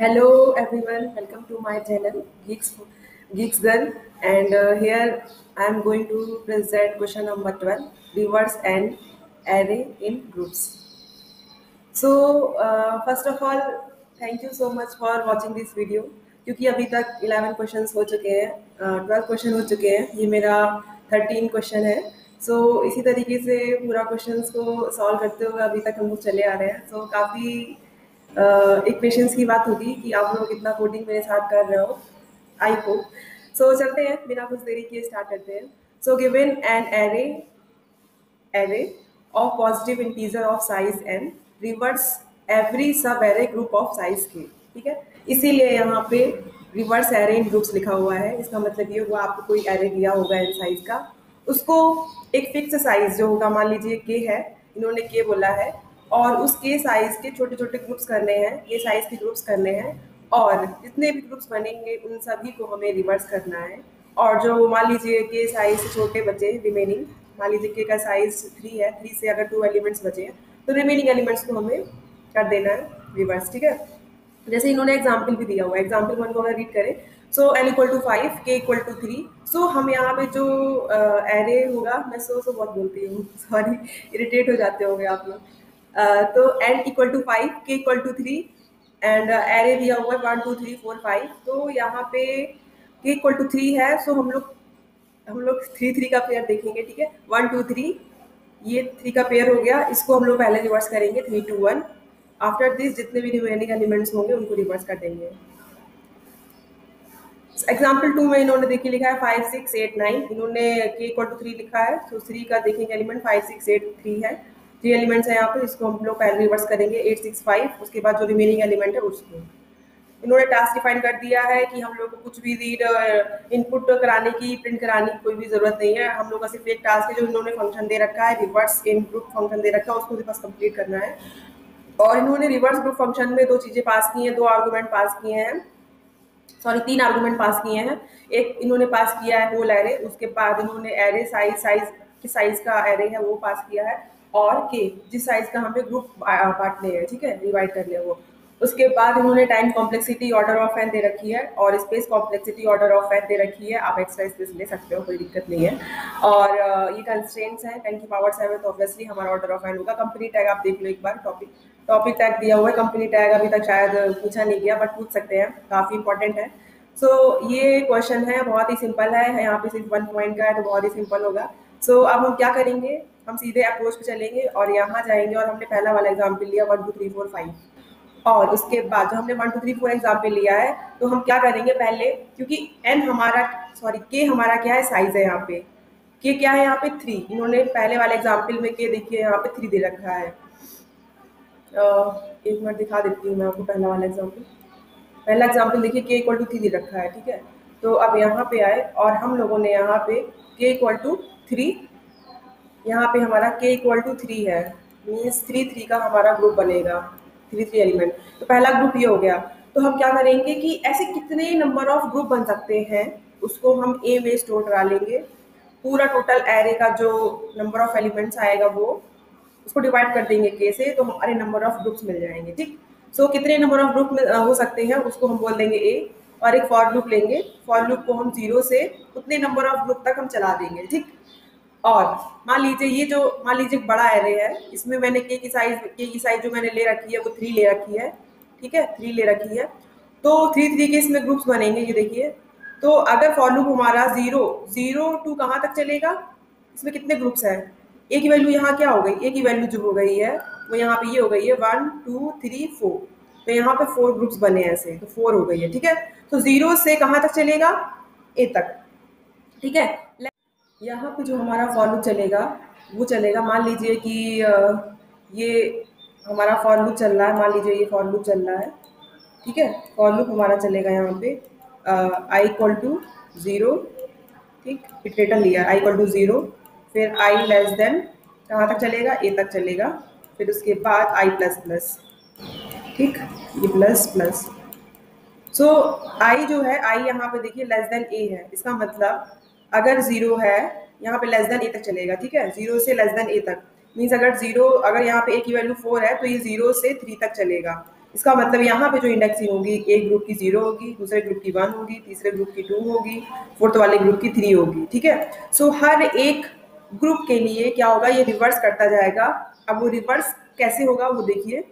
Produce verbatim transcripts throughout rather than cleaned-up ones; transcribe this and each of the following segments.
Hello everyone, welcome to my channel Geeks Geeks Girl, and uh, here I am going to present question number twelve, reverse and array in groups. So uh, first of all, thank you so much for watching this video. क्योंकि अभी तक eleven questions हो चुके हैं, uh, twelve question हो चुके हैं, ये मेरा thirteen question है. सो so, इसी तरीके से पूरा क्वेश्चंस को सॉल्व करते हुए अभी तक हम लोग चले आ रहे हैं. सो so, काफ़ी uh, एक पेशेंस की बात होगी कि आप लोग इतना कोडिंग मेरे साथ कर रहे हो. I hope. सो चलते हैं, बिना कुछ देरी किए स्टार्ट करते हैं. So given an array array of positive integer of size n reverse every sub array group of size k. ठीक है, इसीलिए यहाँ पे रिवर्स एरे इन ग्रुप्स लिखा हुआ है. इसका मतलब ये हुआ आपको कोई एरे दिया होगा इन साइज का, उसको एक फिक्स साइज जो होगा, मान लीजिए के है, इन्होंने के बोला है, और उस के साइज के छोटे छोटे ग्रुप्स करने हैं, के साइज के ग्रुप्स करने हैं, और जितने भी ग्रुप्स बनेंगे उन सभी को हमें रिवर्स करना है. और जो मान लीजिए के साइज से छोटे बचे रिमेनिंग, मान लीजिए के का साइज थ्री है, थ्री से अगर टू एलिमेंट्स बचे हैं तो रिमेनिंग एलिमेंट्स को हमें कर देना है रिवर्स. ठीक है, जैसे इन्होंने एग्जाम्पल भी दिया हुआ है. एग्जाम्पल वन को अगर रीड करें, so L equal to five, K equal to three. So हम यहाँ पे जो एरे uh, होगा, मैं सो सो बहुत बोलती हूँ, सॉरी, इरिटेट हो जाते होंगे आप लोग. uh, तो N equal to five, K equal to three, and array दिया हुआ है one two three four five. तो यहाँ पे के इक्वल टू थ्री है, सो हम लोग हम लोग थ्री थ्री का पेयर देखेंगे. ठीक है, वन टू थ्री, ये थ्री का पेयर हो गया, इसको हम लोग पहले रिवर्स करेंगे three two one. After this जितने भी रिमेनिंग एलिमेंट्स होंगे उनको रिवर्स कर देंगे. एग्जाम्पल टू में इन्होंने देखिए लिखा है फाइव सिक्स एट नाइन, इन्होंने के इक्वल टू थ्री लिखा है, तो थ्री का देखेंगे element five six eight three है, थ्री एलिमेंट्स है यहाँ पे, इसको हम लोग पहले रिवर्स करेंगे एट सिक्स फाइव. उसके बाद जो रिमेनिंग एलिमेंट है उसको इन्होंने टास्क डिफाइन कर दिया है कि हम लोग को कुछ भी रीड इनपुट कराने की, प्रिंट कराने की कोई भी जरूरत नहीं है. हम लोग का सिर्फ एक टास्क है, जो इन्होंने फंक्शन दे रखा है, रिवर्स इन ग्रुप फंक्शन दे रखा है, उसको बस कंप्लीट करना है. और इन्होंने रिवर्स ग्रुप फंक्शन में दो चीजें पास की हैं, दो आर्गूमेंट पास किए हैं, सॉरी तीन आर्गूमेंट पास किए हैं. एक इन्होंने पास किया है होल एरे, उसके बाद इन्होंने एरे साइज साइज किस साइज का एरे है वो पास किया है, और के जिस साइज का हमें ग्रुप बांटने हैं, ठीक है, डिवाइड करने हैं वो. उसके बाद इन्होंने time complexity order of N दे रखी है, और space complexity order of N दे रखी है. आप एक्स्ट्रा स्पेस ले सकते हो, कोई दिक्कत नहीं है. और uh, ये कंस्ट्रेंट्स हैं, टेन की पावर सेवन, तो ऑब्वियसली हमारा ऑर्डर ऑफ एन होगा. कंपनी टैग आप देख लो एक बार, टॉपिक टॉपिक टैग दिया हुआ है, कंपनी टैग अभी तक शायद पूछा नहीं गया, बट पूछ सकते हैं, काफ़ी इंपॉर्टेंट है. सो so, ये क्वेश्चन है, बहुत ही सिंपल है, यहाँ पे सिर्फ वन पॉइंट का है, तो बहुत ही सिंपल होगा. सो so, अब हम क्या करेंगे, हम सीधे अप्रोच पे चलेंगे और यहाँ जाएंगे, और हमने पहला वाला एग्जाम्पल लिया one two three four five, और उसके बाद जो हमने one two three four example लिया है, तो हम क्या करेंगे पहले, क्योंकि एन हमारा, सॉरी के हमारा क्या है, साइज है. यहाँ पे के क्या है, यहाँ पे थ्री. इन्होंने पहले वाले एग्जाम्पल में के देखिए यहाँ पे थ्री दे रखा है. एक मिनट दिखा देती हूँ मैं आपको पहला वाला एग्जाम्पल. पहला एग्जाम्पल देखिए, के इक्वल टू थ्री दे रखा है. ठीक है, तो अब यहाँ पे आए और हम लोगों ने यहाँ पे के इक्वल टू थ्री, यहाँ पे हमारा के इक्वल टू थ्री है, मीन्स थ्री थ्री का हमारा ग्रुप बनेगा, थ्री थ्री एलिमेंट. तो पहला ग्रुप ये हो गया. तो हम क्या करेंगे कि ऐसे कितने नंबर ऑफ ग्रुप बन सकते हैं उसको हम ए में स्टोर करा लेंगे. पूरा टोटल एरे का जो नंबर ऑफ एलिमेंट्स आएगा वो उसको डिवाइड कर देंगे के से, तो हमारे नंबर ऑफ ग्रुप्स मिल जाएंगे. ठीक, सो so, कितने नंबर ऑफ ग्रुप हो सकते हैं उसको हम बोल देंगे ए, और एक फॉर लूप लेंगे. फॉर लूप को हम जीरो से उतने नंबर ऑफ ग्रुप तक हम चला देंगे. ठीक, और मान लीजिए ये जो मान लीजिए बड़ा एरे है, इसमें मैंने के की साइज के की साइज जो मैंने ले रखी है वो थ्री ले रखी है. ठीक है, थ्री ले रखी है, तो थ्री थ्री के इसमें ग्रुप्स बनेंगे, ये देखिए. तो अगर फॉर लूप हमारा जीरो जीरो टू कहाँ तक चलेगा, इसमें कितने ग्रुप्स हैं, ए की वैल्यू यहाँ क्या हो गई, ए की वैल्यू जो हो गई है वो यहाँ पे ये हो गई है वन टू थ्री फोर. तो यहाँ पे फोर ग्रुप्स बने ऐसे, तो फोर हो गई है. ठीक है, तो जीरो से कहाँ तक चलेगा, ए तक. ठीक है, यहाँ पे जो हमारा फॉर लूप चलेगा वो चलेगा, मान लीजिए कि ये हमारा फॉर लूप चल रहा है, मान लीजिए ये फॉर लूप चल रहा है. ठीक है, फॉर लूप हमारा चलेगा यहाँ पे आई इक्वल टू ज़ीरो. ठीक, इटरेटर लिया आई इक्वल टू ज़ीरो, फिर आई लेस देन कहाँ तक चलेगा, ए तक चलेगा, फिर उसके बाद आई प्लस प्लस. ठीक, ये प्लस प्लस. सो आई जो है, आई यहाँ पे देखिए लेस देन ए है, इसका मतलब अगर जीरो है यहाँ पे लेस देन ए तक चलेगा. ठीक है, जीरो से लेस देन ए तक मीन्स अगर जीरो, अगर यहाँ पे ए की वैल्यू फोर है तो ये जीरो से थ्री तक चलेगा. इसका मतलब यहाँ पे जो इंडेक्सिंग होगी, एक ग्रुप की जीरो होगी, दूसरे ग्रुप की वन होगी, तीसरे ग्रुप की टू होगी, फोर्थ वाले ग्रुप की थ्री होगी। ठीक है, सो हर एक ग्रुप के लिए क्या होगा, ये रिवर्स करता जाएगा। अब वो रिवर्स कैसे होगा वो देखिए।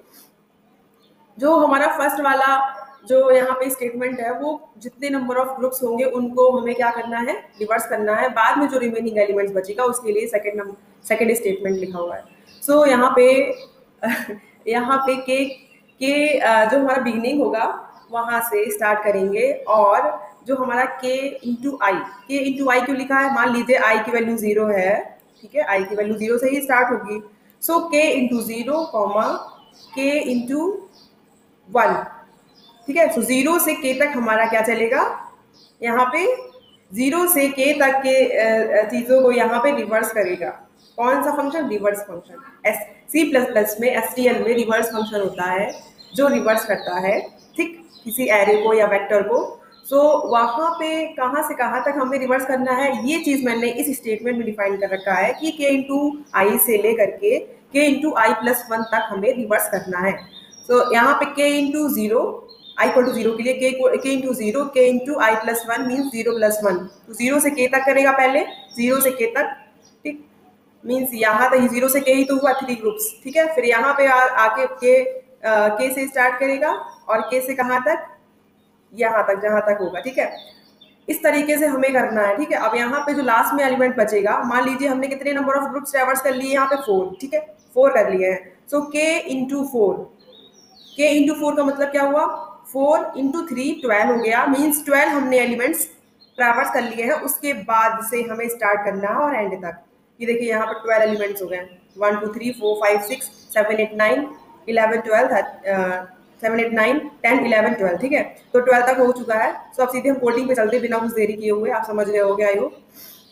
जो हमारा फर्स्ट वाला जो यहाँ पे स्टेटमेंट है, वो जितने नंबर ऑफ ग्रुप्स होंगे उनको हमें क्या करना है, रिवर्स करना है। बाद में जो रिमेनिंग एलिमेंट्स बचेगा उसके लिए सेकंड नंबर सेकंड स्टेटमेंट लिखा हुआ है। सो so, यहाँ पे यहाँ पे के के जो हमारा बिगिनिंग होगा वहां से स्टार्ट करेंगे, और जो हमारा के इंटू आई, के इंटू आई क्यों लिखा है, मान लीजिए आई की वैल्यू जीरो है, ठीक है, आई की वैल्यू जीरो से ही स्टार्ट होगी। So K into zero comma K into one, ठीक है। सो जीरो से के तक हमारा क्या चलेगा, यहाँ पे जीरो से के तक के चीजों को यहाँ पे रिवर्स करेगा। कौन सा function, reverse function. S C plus plus में एस टी एल में रिवर्स फंक्शन होता है जो रिवर्स करता है, ठीक, किसी एरे को या वेक्टर को। सो so, वहां पे कहाँ से कहाँ तक हमें रिवर्स करना है, ये चीज मैंने इस स्टेटमेंट में डिफाइन कर रखा है कि के इंटू आई से लेकर के K into I plus one तक हमें रिवर्स करना है। सो so, यहाँ पे K into zero, I equal to zero के लिए के K into zero, K into I plus one means zero plus one. तो जीरो से के तक करेगा पहले, जीरो से के तक, ठीक, मीन्स यहाँ तक जीरो से के ही तो हुआ थ्री ग्रुप्स, ठीक है। फिर यहाँ पे आ, आके के आ, के से स्टार्ट करेगा, और के से कहाँ तक, यहाँ तक जहाँ तक होगा, ठीक है। इस तरीके से हमें करना है, ठीक है। अब यहाँ पे जो लास्ट में एलिमेंट बचेगा, मान लीजिए हमने कितने नंबर ऑफ ग्रुप्स ट्रैवर्स कर लिए, यहाँ पे फोर, ठीक है, फोर कर लिए हैं। So K into four, K into four का मतलब क्या हुआ, फोर इंटू थ्री ट्वेल्व हो गया, मीन्स ट्वेल्व हमने एलिमेंट्स ट्रैवर्स कर लिए हैं। उसके बाद से हमें स्टार्ट करना है और एंड तक। ये देखिए यहाँ पर ट्वेल्व एलिमेंट्स हो गए, one two three four five six seven eight nine eleven twelve, seven eight nine ten eleven twelve, ठीक है। तो ट्वेल्व तक हो चुका है। सो अब सीधे हम कोडिंग पे चलते बिना कुछ देरी किए हुए, आप समझ गए हो गया आई होप।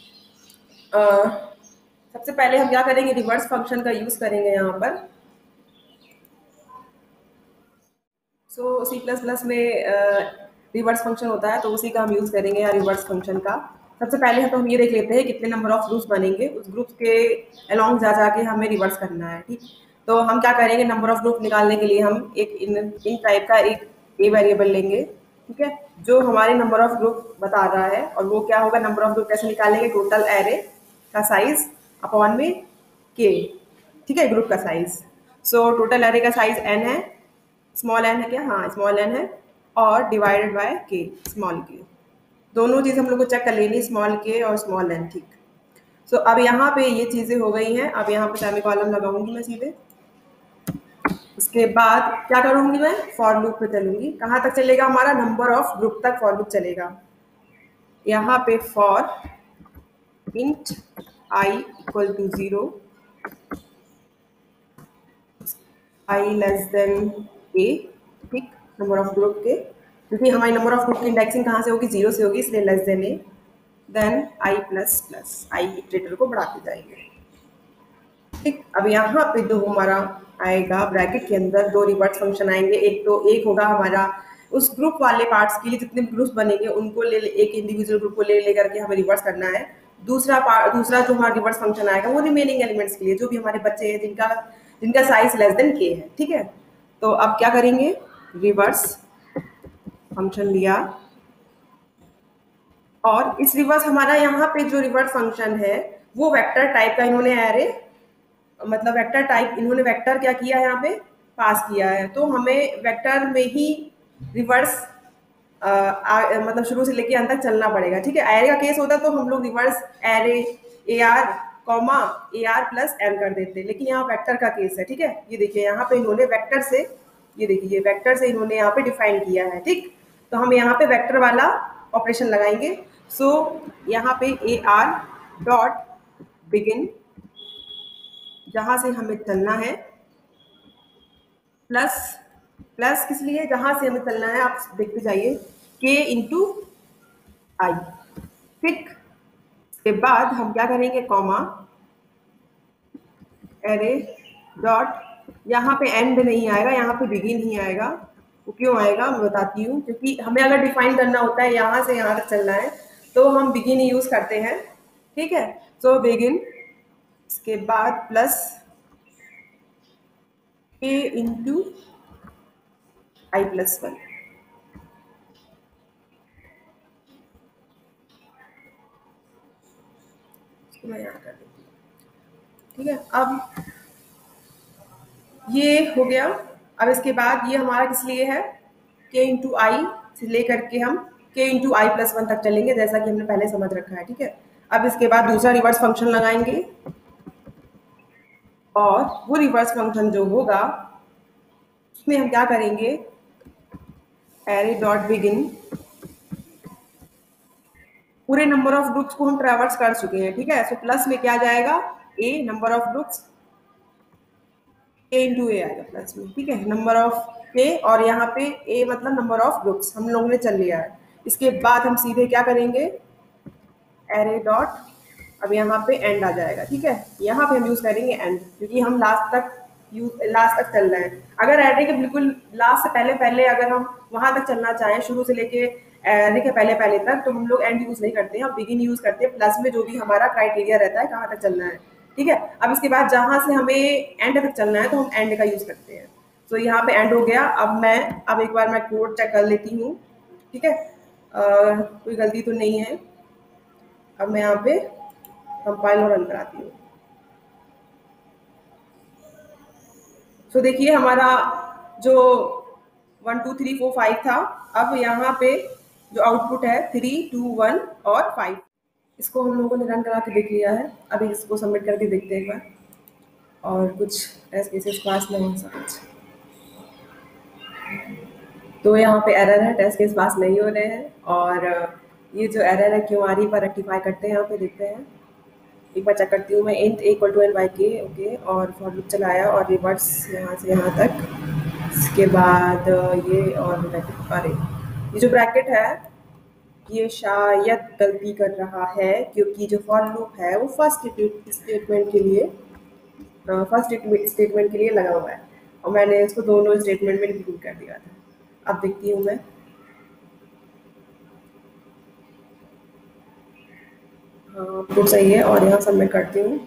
सबसे पहले हम क्या करेंगे, रिवर्स फंक्शन का यूज करेंगे यहाँ पर। सो सी प्लस प्लस में रिवर्स फंक्शन होता है, तो उसी का हम यूज करेंगे यहाँ रिवर्स फंक्शन का। सबसे पहले हम तो हम ये देख लेते हैं कितने नंबर ऑफ ग्रुप्स बनेंगे, उस ग्रुप के अलॉन्ग जा जाके हमें रिवर्स करना है, ठीक। तो हम क्या करेंगे, नंबर ऑफ ग्रुप निकालने के लिए हम एक इन इन टाइप का एक ए वेरिएबल लेंगे, ठीक है, जो हमारे नंबर ऑफ ग्रुप बता रहा है। और वो क्या होगा, नंबर ऑफ ग्रुप कैसे निकालेंगे, टोटल एरे का साइज अपॉन में के, ठीक है, ग्रुप का साइज। सो टोटल एरे का साइज एन है, स्मॉल एन है क्या, हाँ स्मॉल एन है, और डिवाइडेड बाय के, स्मॉल के। दोनों चीज हम लोग को चेक कर लेनी, स्मॉल के और स्मॉल एन, ठीक। सो so, अब यहाँ पे ये चीजें हो गई हैं। अब यहाँ पे सेमी कॉलम लगाऊंगी मैं सीधे। उसके बाद क्या करूंगी मैं, फॉर लूप पे चलूंगी। कहाँ तक चलेगा हमारा, नंबर ऑफ ग्रुप तक फॉर लूप चलेगा। यहाँ पे for int I equal to zero, I less than A, ठीक, नंबर ऑफ ग्रुप के, क्योंकि हमारी नंबर ऑफ ग्रुप की इंडेक्सिंग कहाँ से होगी, जीरो से होगी, इसलिए less than A, then I plus plus, I iterator को बढ़ाते जाएंगे, ठीक। अब यहाँ पे दो हमारा आएगा ब्रैकेट के अंदर, दो रिवर्स फंक्शन आएंगे। एक तो एक होगा हमारा उस ग्रुप वाले पार्ट्स के लिए जितने ग्रुप्स बनेंगे उनको ले एक इंडिविजुअल ग्रुप को ले लेकर के हमें रिवर्स करना है। दूसरा पार्ट, दूसरा जो हमारा रिवर्स फंक्शन आएगा वो रिमेनिंग एलिमेंट्स के लिए, जो भी हमारे बच्चे हैं जिनका जिनका साइज लेस देन के है, ठीक है। तो अब क्या करेंगे, रिवर्स फंक्शन लिया, और इस रिवर्स हमारा यहाँ पे जो रिवर्स फंक्शन है वो वेक्टर टाइप का इन्होंने एरे, मतलब वेक्टर टाइप इन्होंने वेक्टर क्या किया है यहाँ पे, पास किया है। तो हमें वेक्टर में ही रिवर्स आ, आ, मतलब शुरू से लेके अंत तक चलना पड़ेगा, ठीक है। एरे का केस होता तो हम लोग reverse array A R comma A R plus N कर देते, लेकिन यहाँ वेक्टर का केस है, ठीक है। ये देखिए यहाँ पे इन्होंने वेक्टर से, ये देखिए वेक्टर से इन्होंने यहाँ पे डिफाइन किया है, ठीक। तो हम यहाँ पे वेक्टर वाला ऑपरेशन लगाएंगे। सो so, यहाँ पे ए आर डॉट बिगिन, जहां से हमें चलना है, प्लस प्लस किस लिए, जहां से हमें चलना है आप देखते जाइए, के इंटू आई, ठीक। के बाद हम क्या करेंगे, कॉमा एरे डॉट, यहाँ पे एंड नहीं आएगा, यहाँ पे बिगिन ही आएगा। वो क्यों आएगा मैं बताती हूँ, क्योंकि हमें अगर डिफाइन करना होता है यहाँ से यहाँ तक चलना है तो हम बिगिन ही यूज करते हैं, ठीक है। सो बिगिन, इसके बाद प्लस के इंटू आई प्लस वन। इसको मैं यहाँ कर देती हूँ। ठीक है, अब ये हो गया। अब इसके बाद ये हमारा किस लिए है, के इंटू आई से लेकर के हम के इंटू आई प्लस वन तक चलेंगे, जैसा कि हमने पहले समझ रखा है। ठीक है, अब इसके बाद दूसरा रिवर्स फंक्शन लगाएंगे, और वो रिवर्स फंक्शन जो होगा उसमें हम क्या करेंगे, एरे डॉट बिगिन, पूरे नंबर ऑफ ग्रुप्स को हम ट्रेवर्स कर चुके हैं। ठीक है, सो प्लस में क्या जाएगा, A number of groups, A into A आएगा प्लस में। ठीक है, नंबर ऑफ ए, और यहाँ पे ए मतलब नंबर ऑफ ग्रुप्स हम लोगों ने चल लिया है। इसके बाद हम सीधे क्या करेंगे, एरे डॉट, अब यहाँ पे एंड आ जाएगा। ठीक है, यहाँ पे हम यूज करेंगे एंड, क्योंकि हम लास्ट तक यूज लास्ट तक चल रहे हैं। अगर एरे के बिल्कुल लास्ट से पहले पहले अगर हम वहां तक चलना चाहें, शुरू से लेके एरे के पहले पहले तक, तो हम लोग एंड यूज नहीं करते हैं, हम बिगिन यूज करते हैं। प्लस में जो भी हमारा क्राइटेरिया रहता है कहाँ तक चलना है। ठीक है, अब इसके बाद जहां से हमें एंड तक चलना है तो हम एंड का यूज करते हैं। तो यहाँ पे एंड हो गया। अब मैं अब एक बार मैं कोड चेक कर लेती हूँ। ठीक है, अ, कोई गलती तो नहीं है। अब मैं यहाँ पे कंपाइल और रन कराती हूँ। तो देखिए हमारा जो one two three four five था, अब यहाँ पे जो आउटपुट है थ्री टू वन और फाइव। इसको हम लोगों ने रन करा के देख लिया है। अभी इसको सबमिट करके देखते हैं एक बार, और कुछ टेस्ट केसेस पास नहीं हो सकते। तो यहाँ पे एरर है, टेस्ट केस पास नहीं हो रहे हैं, और ये जो एरर है क्यों आ रही पर रेक्टिफाई करते हैं। यहाँ पे देखते हैं, एक बार चेक करती हूँ मैं, int A equal to N by K, okay, और फॉर लूप चलाया और रिवर्स यहाँ से यहाँ तक। इसके बाद ये, और अरे ये जो ब्रैकेट है ये शायद गलती कर रहा है, क्योंकि जो फॉर लूप है वो फर्स्ट स्टेटमेंट के लिए फर्स्ट स्टेटमेंट के लिए लगा हुआ है, और मैंने इसको दोनों स्टेटमेंट में इंक्लूड कर दिया था। अब देखती हूँ मैं, हाँ तो सही है, और यहाँ सबमिट करती हूँ।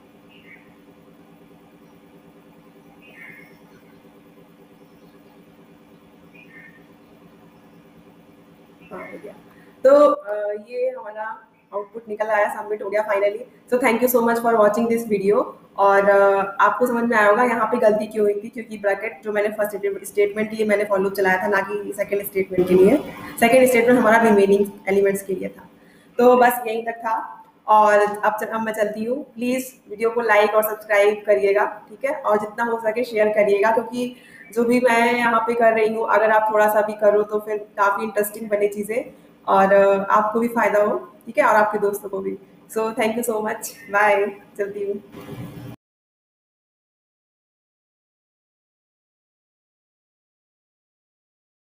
हाँ हो गया। तो अ, ये हमारा आउटपुट निकल आया, सबमिट हो गया finally. So thank you so much for watching this video. और अ, आपको समझ में आया होगा यहाँ पे गलती क्यों हुई थी, क्योंकि ब्रैकेट जो मैंने फर्स्ट स्टेटमेंट के लिए मैंने फॉलो चलाया था, ना कि सेकंड स्टेटमेंट के लिए। सेकंड स्टेटमेंट हमारा रिमेनिंग एलिमेंट्स के लिए था। तो बस यहीं तक था, और अब चल, अब मैं चलती हूँ। प्लीज़ वीडियो को लाइक और सब्सक्राइब करिएगा। ठीक है, और जितना हो सके शेयर करिएगा, क्योंकि जो भी मैं यहाँ पे कर रही हूँ, अगर आप थोड़ा सा भी करो तो फिर काफ़ी इंटरेस्टिंग बने चीज़ें, और अ, आपको भी फायदा हो। ठीक है, और आपके दोस्तों को भी। So thank you so much, bye, चलती हूँ।